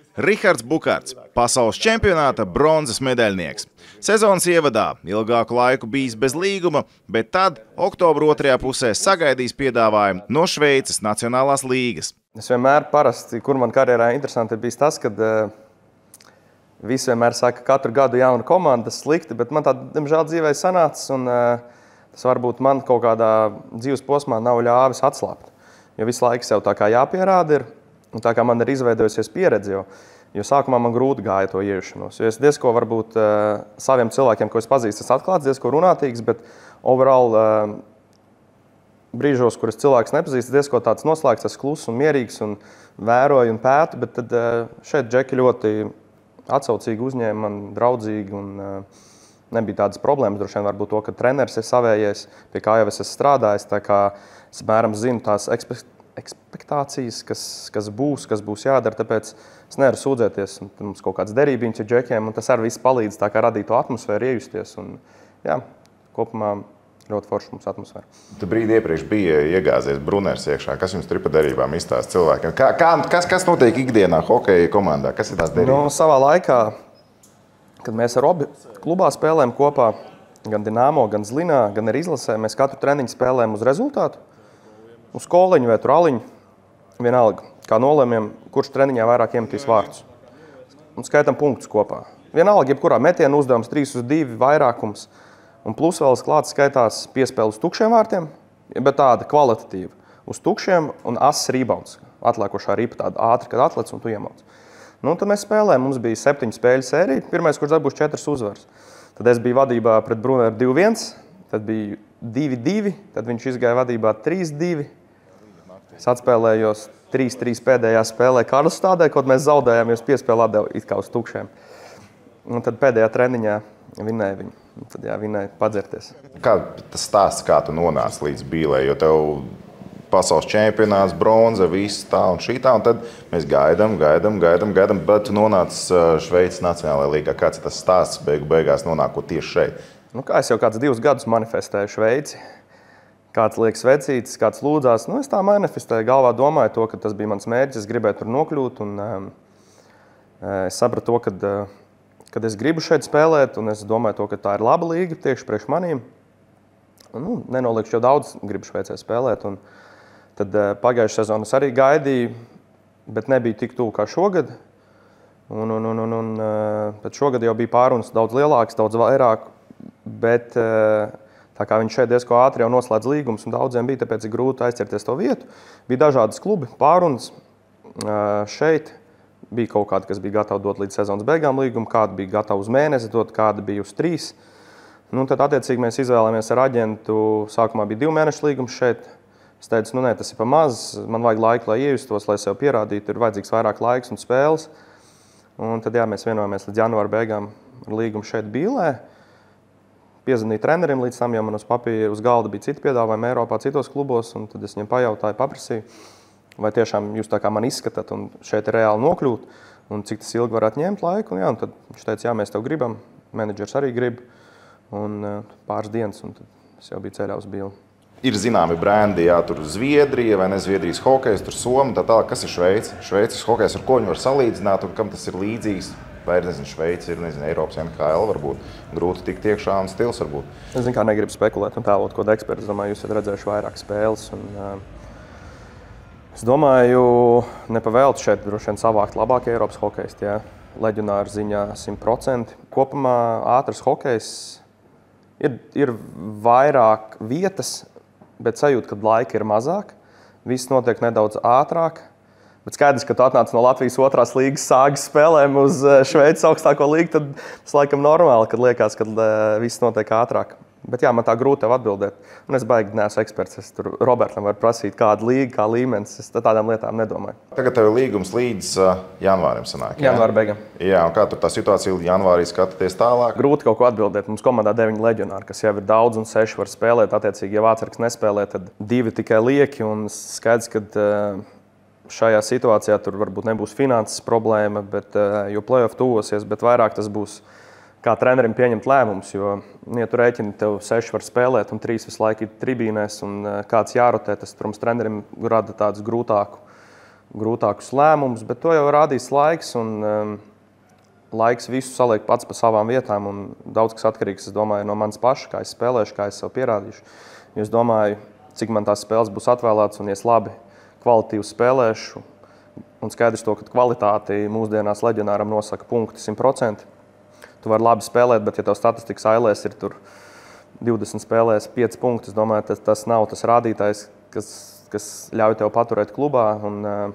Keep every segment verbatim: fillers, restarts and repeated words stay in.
Rihards Bukarts, pasaules čempionāta bronzas medaļnieks. Sezonas ievadā ilgāku laiku bijis bez līguma, bet tad oktobra otrajā pusē sagaidījis piedāvājumu no Šveices Nacionālās līgas. Es vienmēr parasti, kur man karjerā interesanti ir bijis tas, kad uh, visi vienmēr saka, ka katru gadu jauna komanda, tas slikti, bet man tā, diemžēl, dzīvē sanācis, un uh, tas varbūt man kaut kādā dzīves posmā nav ļāvis atslābt. Jo visu laiku sev tā kā jāpierāda ir, un tā kā man ir izveidojusies pieredze, jo, jo sākumā man grūti gāja to iejušanos. Jo es diezko varbūt uh, saviem cilvēkiem, ko es pazīstu, es atklāts, diezko runātīgs, bet overall uh, brīžos, kur es cilvēks nepazīstu, diezko tāds noslēgts, es kluss un mierīgs un vēroju un pētu, bet tad uh, šeit džeki ļoti atsaucīgi uzņēma man, draudzīgi, un uh, nebija tādas problēmas. Droši vien varbūt to, ka treneris ir savējies, pie kā jau es esmu strādājis, tā kā es mēram zinu tās ekspektācijas, kas, kas būs, kas būs jādara, tāpēc es nevaru sūdzēties. Un mums kaut kāds derībiņš ar džekiem, un tas arī viss palīdz tā kā radīt to atmosfēru, iejusties. Un, jā, kopumā ļoti forši mums atmosfēra. Tu brīdi iepriekš bija iegāzies Bruners iekšā. Kas jums tur pa derībām izstāsta cilvēkiem? Kā, kā, kas, kas notiek ikdienā hokeja komandā? Kas ir tās derības? Nu, savā laikā, kad mēs ar obi klubā spēlējam kopā, gan Dinamo, gan Zlinā, gan arī izlasē, mēs katru treniņu spēlējam uz rezultātu. Uz koliņu vai tur aliņu, vienalga, kā nolēmjam, kurš treniņā vairāk iemetīs vārtus. Un skaitam punktus kopā. Vienalga, jebkurā metiena uzdevums trīs uz divi vairākums, un plus vēl klāts skaitās piespēle uz tukšiem vārtiem, bet tāda kvalitatīva. Uz tukšiem un ass rebounds. Atlēkošā ripa tāda ātri, kad atlec un tu iemauc. Nu, tad mēs spēlējam, mums bija septiņu spēļu sērija, pirmais, kurš dabūs četras uzvaras. Tad es biju vadībā pret Bruneru divi viens, tad bija divi divi, tad viņš izgāja vadībā trīs divi. Es atspēlējos trīs trīs pēdējā spēlē Karlstādē, kaut mēs zaudējām, jo es piespēlu atdevu it kā uz tukšiem. Un tad pēdējā treniņā vinēja viņu. Un tad jā, vinēja padzerties. Kā tas stāsts, kā tu nonāci līdz Bīlē, jo tev pasaules čempionāts, bronza, viss tā un šī tā, un tad mēs gaidām, gaidām, gaidām, gaidām, bet tu nonāci Šveices Nacionālajā līgā. Kāds ir tas stāsts beigu beigās nonākot tieši šeit? Nu, kā es jau kāds divus gadus manifestēju Šveici. Kāds liek svecītis, kāds lūdzās. Nu, es tā manifestēju, galvā domāju to, ka tas bija mans mērķis, es gribēju tur nokļūt. Un, um, es sapratu to, kad, uh, kad es gribu šeit spēlēt, un es domāju to, ka tā ir laba līga tieši priekš manīm. Un, nu, nenoliekšu, jo daudz gribu Šveicē spēlēt. Un tad uh, pagājušajā sezonā es arī gaidīju, bet nebija tik tuvu kā šogad. Un, un, un, un, un uh, tad šogad jau bija pārunas daudz lielāks, daudz vairāk, bet uh, tā kā viņš šeit diezko ātri jau noslēdz līgumus un daudziem bija, tāpēc ir grūti aizķerties to vietu. Bija dažādas klubi, pārunas. Šeit bija kaut kādi, kas bija gatavi dot līdz sezonas beigām līgumu, kādi bija gatavi uz mēnesi dot, kādi bija uz trīs. Nu, tad attiecīgi mēs izvēlējāmies ar aģentu. Sākumā bija divu mēnešu līgums šeit. Es teicu, nu nē, tas ir pa maz, man vajag laiku, lai iejustos, lai sev pierādītu, ir vajadzīgs vairāk laiks un spēles. Un tad jā, mēs vienojāmies līdz janvāra beigām ar līgumu šeit Bīlē. Piezvanīju trenerim līdz tam, jo man uz papīra, uz galda bija citi piedāvājumi Eiropā, citos klubos, un tad es viņam pajautāju, paprasīju, vai tiešām jūs tā kā man izskatāt un šeit ir reāli nokļūt, un cik tas ilgi varētu ņemt laiku. Un, jā, un tad viņš teica, jā, mēs tev gribam, menedžers arī grib, un pāris dienas, un tad es jau biju ceļā uz Bīli. Ir zināmi brendi, jā, tur Zviedrija vai ne Zviedrijas hokejs, tur Soma, tā tālāk. Kas ir Šveice? Šveices hokejs, ar ko viņi var salīdzināt un kam tas ir līdzīgs? Vai ir, nezinu, Šveice, ir, nezinu, Eiropas N H L varbūt, grūti tikt iekšā un stils varbūt. Es zinu, kā negribu spekulēt un tēlot kaut kādu ekspertu. Es domāju, jūs esat redzējuši vairāk spēles. Un, uh, es domāju, nepavēlti šeit droši vien savākt labākie Eiropas hokejisti, jā. Leģionāru ziņā simt procenti. Kopumā ātrs hokejs ir, ir vairāk vietas, bet sajūta, kad laika ir mazāk. Viss notiek nedaudz ātrāk. Bet skaidrs, ka tu atnāc no Latvijas otrās līgas sāgas spēlēm uz Šveices augstāko līgu, tad tas laikam normāli, kad liekas, ka viss notiek ātrāk. Bet jā, man tā grūti tev atbildēt. Un es baigi neesmu eksperts. Es tur Robertam varu prasīt, kāda līga, kā līmenis. Es tādām lietām nedomāju. Tagad tev ir līgums līdz uh, janvārim sanāk, jā? Janvāra beigām. Jā, un kā tur tā situācija janvārī skatāties tālāk? Grūti kaut ko atbildēt. Mums komandā deviņi leģionāri, kas jau ir daudz un seši var spēlēt. Attiecīgi, ja Vācarks nespēlē, tad divi tikai lieki. Un skaidrs, ka uh, šajā situācijā tur varbūt nebūs finanses problēma, bet, uh, jo play-off tuvosies, bet vairāk tas būs kā trenerim pieņemt lēmumus, jo, ja tu rēķini, tev seši var spēlēt un trīs visu laiku ir tribīnēs un kāds jārotē, tas, protams, trenerim rada tādus grūtāku grūtākus lēmumus, bet to jau rādīs laiks. Un, um, laiks visu saliek pats pa savām vietām. Un daudz kas atkarīgs, es domāju, no manis paša, kā es spēlēšu, kā es sev pierādīšu. Jo es domāju, cik man tās spēles būs atvēlētas, un ja es labi kvalitīvi spēlēšu, un skaidrs to, ka kvalitāti mūsdienās leģionāram nosaka punkti simt procenti. Tu vari labi spēlēt, bet ja tev statistikas ailēs ir tur divdesmit spēlēs pieci punkti, es domāju, tas, tas nav tas rādītājs, kas, kas ļauj tev paturēt klubā. Un,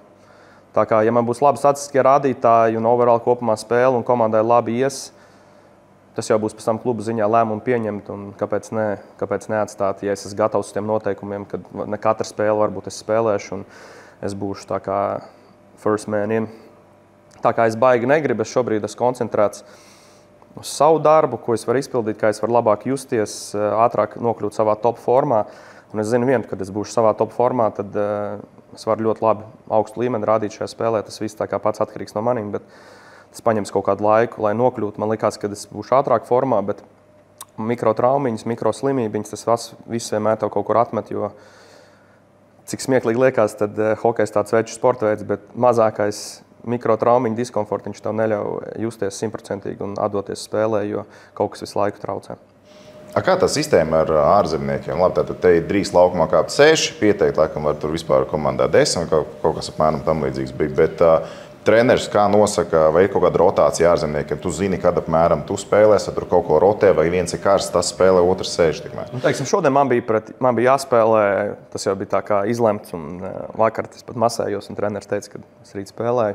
tā kā, ja man būs labi statistiskie rādītāji un overall kopumā spēle un komandai labi ies, tas jau būs pēc tam kluba ziņā lēmumu pieņemt, un kāpēc, ne, kāpēc neatstāt, ja es esmu gatavs uz tiem noteikumiem, kad ne katra spēle varbūt es spēlēšu, un es būšu tā kā first man in. Tā kā es baigi negribu, es šobrīd esmu koncentrēts uz savu darbu, ko es varu izpildīt, kā es varu labāk justies, ātrāk nokļūt savā top formā. Un es zinu vienu, kad es būšu savā top formā, tad uh, es varu ļoti labi augstu līmeni rādīt šajā spēlē. Tas viss tā kā pats atkarīgs no maniem, bet tas paņems kaut kādu laiku, lai nokļūtu. Man likās, ka es būšu ātrāk formā, bet mikrotraumiņas, mikroslimībiņas, tas viss vienmēr tev kaut kur atmet, jo cik smieklīgi liekas, tad uh, hokejs tāds veču sporta veids, bet mazākais mikrotraumiņu diskomfortu viņš tev neļauj justies simtprocentīgi un atdoties spēlē, jo kaut kas visu laiku traucē. A kā tā sistēma ar ārzemniekiem? Labi, tātad te ir drīz laukumā kāpt seši, pieteikt, laikam var tur vispār komandā desmit, kaut, kaut kas apmēram tam līdzīgs bija, bet uh, treneris kā nosaka, vai ir kaut kāda rotācija ārzemniekiem? Tu zini, kad apmēram tu spēlēs, vai tur kaut ko rotē, vai viens ir karsts, tas spēlē, otrs sēž tikmēr? Nu, teiksim, šodien man bija, pret, man bija jāspēlē, tas jau bija tā kā izlemts, un vakar es pat masējos, un treneris teica, ka es rīt spēlēju.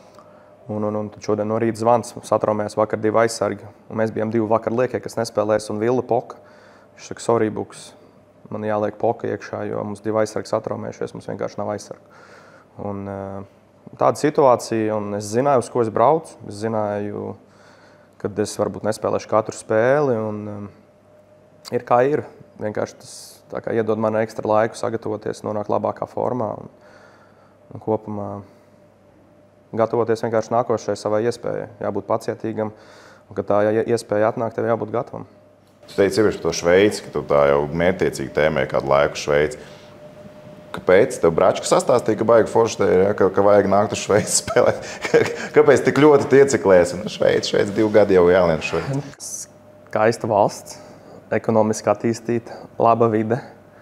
Un, un, un šodien no rīta zvans, satraumējās vakar divi aizsargi, un mēs bijām divi vakar liekie, kas nespēlēs, un Villa Poka. Viņš saka, sorry, Buks, man jāliek Poka iekšā, jo mums divi aizsargi satraumējušies, mums vienkārši nav aizsargu. Un tāda situācija, un es zināju, uz ko es braucu, es zināju, kad es varbūt nespēlēšu katru spēli, un ir kā ir. Vienkārši tas tā kā iedod man ekstra laiku sagatavoties, nonākt labākā formā, un, un kopumā gatavoties vienkārši nākošai savai iespējai. Jābūt pacietīgam, un kad tā iespēja atnāk, tev jābūt gatavam. Tu teici iepriekš par to Šveici, ka tu tā jau mērķtiecīgi tēmē kādu laiku Šveici. Kāpēc? Tev Bračka sastāstīja, ka baigi forši te ir, ja? ka, ka vajag nākt uz Šveici spēlēt. Kāpēc tik ļoti tieciklēsi? Nu, Šveici, Šveici divu gadu jau jālien Šveici. Skaista valsts, ekonomiski attīstīta, laba vide,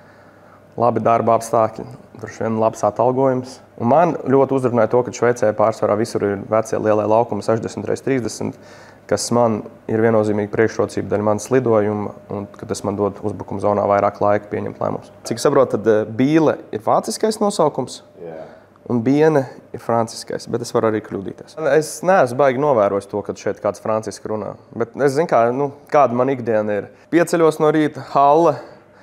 labi darba apstākļi, droši vien labs atalgojums. Un man ļoti uzrunāja to, ka Šveicē pārsvarā visur ir vecie lielie laukumi sešdesmit reiz trīsdesmit, kas man ir viennozīmīgi priekšrocība daļa manas lidojuma, un ka tas man dod uzbrukuma zonā vairāk laika pieņemt lēmumus. Cik saprotu, tad Bīle ir vāciskais nosaukums, yeah. Un Biene ir franciskais, bet es varu arī kļūdīties. Es neesmu baigi novērojis to, ka šeit kāds franciski runā, bet es zinu, kā, nu, kāda man ikdiena ir. Pieceļos no rīta, halle,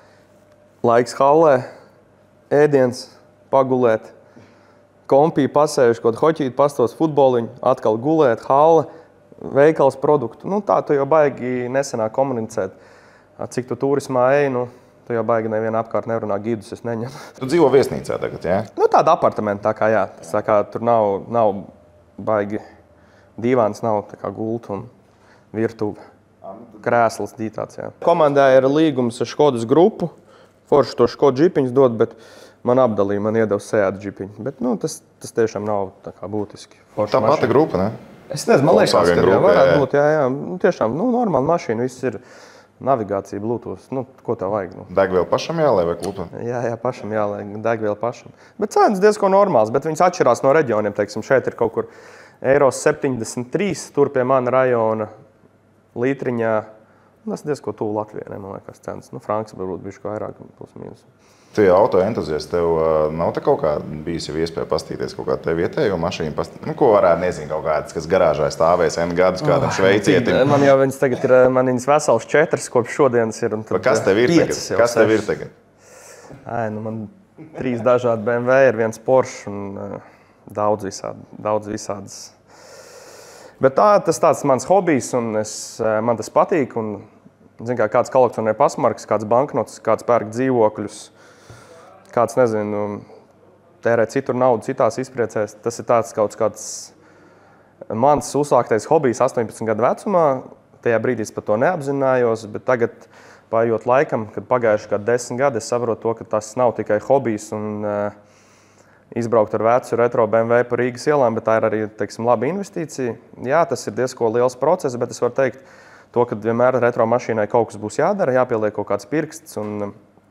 laiks hallē, ēdiens, pagulēt, kompī pasējuši, kaut hoķīt, pastos futboliņu, atkal gulēt, halle, veikals produktu. Nu, tā tu jau baigi nesenāk komunicēt. Cik tu turismā ej, nu, tu jau baigi nevienu apkārt nerunā, gidus es neņemu. Tu dzīvo viesnīcā tagad, jā? Nu, tāda apartamenta, tā kā jā. Tas tā kā tur nav, nav baigi dīvāns, nav tā kā gulta un virtuve. Krēsls dītāts, jā. Komandā ir līgums ar Škodas grupu. Forši to Škodu džipiņus dod, bet man apdalīja, man iedeva Seat džipiņu. Bet nu, tas, tas tiešām nav tā kā būtiski. Forši tā pati grupa, ne? Es nezinu, man liekas, ka jā, varētu būt, jā, jā. Nu, tiešām, nu, normāla mašīna, viss ir navigācija, Bluetooth, nu, ko tev vajag? Nu. Degviela pašam jāliek vai klupa? Jā, jā, pašam jāliek, degviela pašam. Bet cenas diezko normāls, bet viņas atšķirās no reģioniem, teiksim, šeit ir kaut kur eiro septiņdesmit trīs, tur pie mana rajona litriņā. Tas diezko tuvu Latvijai, ne, man liekas, cenas. Nu, franks varbūt bišķi vairāk, plus mīnus. Tu jau auto entuziasts, tev nav te kaut kā bijis jau iespēja pastīties kaut kādu te vietējo mašīnu, pastīt, nu, ko varētu, nezinu, kaut kādas, kas garāžā stāvēs N gadus kādam šveicietim. Man jau viņas tagad ir, man viņas vesels četras, kopš šodienas ir. Un tad kas tev ir tagad? Kas tev ir tagad? Ai, nu, man trīs dažādi B M W, ir viens Porsche un uh, daudz visādi, daudz visādas. Bet tā, tas tāds mans hobijs un es, man tas patīk. Un, zin, kā kāds kolekcionē pasmarkas, kāds banknotes, kāds pērk dzīvokļus. Kāds, nezinu, tērē citur naudu, citās izpriecēs. Tas ir tāds kaut kāds mans uzsāktais hobijs astoņpadsmit gadu vecumā. Tajā brīdī es par to neapzinājos, bet tagad, paiet laikam, kad pagājuši kādi desmit gadi, es saprotu to, ka tas nav tikai hobijs un uh, izbraukt ar vecu retro B M W pa Rīgas ielām, bet tā ir arī, teiksim, laba investīcija. Jā, tas ir diezko liels process, bet es varu teikt to, ka vienmēr retro mašīnai kaut kas būs jādara, jāpieliek kaut kāds pirksts. Un,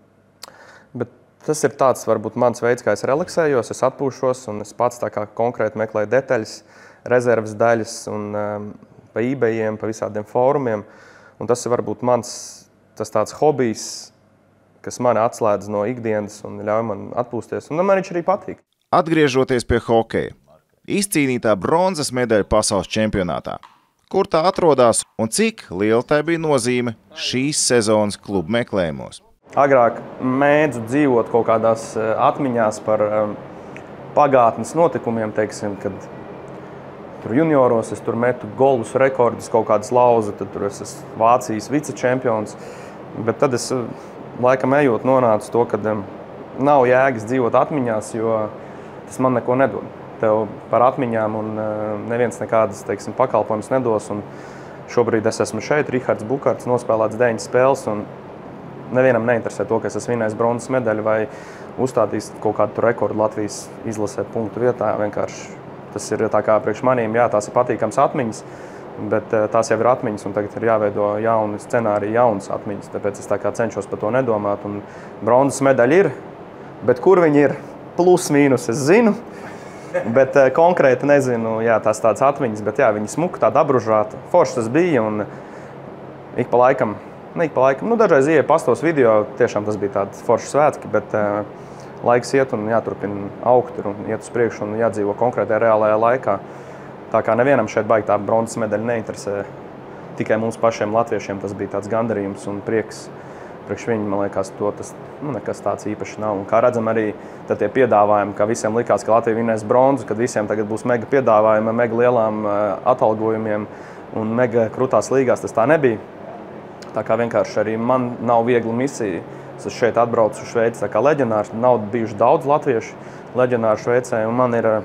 bet tas ir tāds, varbūt, mans veids, kā es relaksējos, es atpūšos un es pats tā kā konkrēti meklēju detaļas, rezerves daļas un um, pa eBayiem, pa visādiem fórumiem. Un tas ir varbūt mans tas tāds hobijs, kas mani atslēdz no ikdienas un ļauj man atpūsties. Un man viņš arī patīk. Atgriežoties pie hokeja, izcīnītā bronzas medaļa pasaules čempionātā. Kur tā atrodas un cik liela tai bija nozīme šīs sezonas klubu meklējumos? Agrāk mēdzu dzīvot kaut kādās atmiņās par um, pagātnes notikumiem, teiksim, kad tur junioros es tur metu golus rekordus, kaut kādas lauza, tad tur es esmu Vācijas vicečempions. Bet tad es laikam ejot nonācu to, ka um, nav jēgas dzīvot atmiņās, jo tas man neko nedod. Tev par atmiņām un uh, neviens nekādas, teiksim, pakalpojums nedos. Un šobrīd es esmu šeit, Rihards Bukarts, nospēlēts deviņas spēles, un nevienam neinteresē to, ka es esmu vinnējis bronzas medaļu vai uzstādījis kaut kādu rekordu Latvijas izlasē punktu vietā. Vienkārši tas ir tā kā priekš manīm, jā, tās ir patīkams atmiņas, bet uh, tās jau ir atmiņas, un tagad ir jāveido jauni scenāriji, jaunas atmiņas. Tāpēc es tā kā cenšos par to nedomāt. Un bronzas medaļa ir, bet kur viņi ir? Plus, mīnus, es zinu. Bet uh, konkrēti nezinu, jā, tās tādas atmiņas, bet jā, viņi smuka, tāda apbružāta. Forši tas bija, un ik pa laikam, ne ik pa laikam, nu dažreiz ieeja pastos video, tiešām tas bija tādi forši svētki, bet uh, laiks iet un jāturpina augt un iet uz priekšu un jādzīvo konkrētajā reālajā laikā. Tā kā nevienam šeit baigi tā bronzas medaļa neinteresē, tikai mums pašiem latviešiem tas bija tāds gandarījums un prieks. Priekš viņi, man liekas, to tas nu, nekas tāds īpaši nav. Un kā redzam arī tad tie piedāvājumi, ka visiem likās, ka Latvija vinnēs bronzu, kad visiem tagad būs mega piedāvājumi, mega lielām atalgojumiem un mega krutās līgās, tas tā nebija. Tā kā vienkārši arī man nav viegla misija. Es šeit atbraucu uz Šveici tā kā leģionārs. Nav bijuši daudz latviešu leģionāru Šveicē, un man ir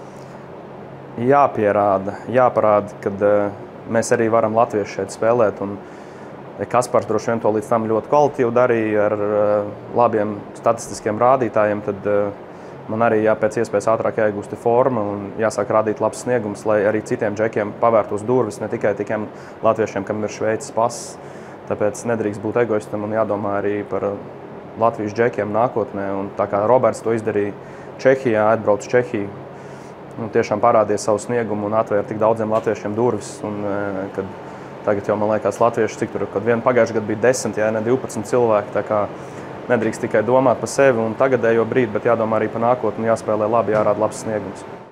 jāpierāda, jāparāda, kad mēs arī varam latvieši šeit spēlēt. Un Kaspars droši vien to līdz tam ļoti kvalitīvi darīja ar labiem statistiskiem rādītājiem, tad man arī jāpēc iespējas ātrāk jāiegūst forma un jāsāk rādīt labs sniegums, lai arī citiem džekiem pavērtos durvis, ne tikai tikiem latviešiem, kam ir Šveices pass. Tāpēc nedrīkst būt egoistam un jādomā arī par Latvijas džekiem nākotnē. Un tā kā Roberts to izdarīja Čehijā, atbrauc uz Čehiju, un tiešām parādīja savu sniegumu un atvēra tik daudziem latviešiem durvis. Un, kad tagad jau, man liekas, latvieši, cik tur, kad vien pagājuši gadu bija desmit, ja ne divpadsmit cilvēki, tā kā nedrīkst tikai domāt par sevi un tagadējo brīdi, bet jādomā arī par nākotni un jāspēlē labi, jārāda labs sniegums.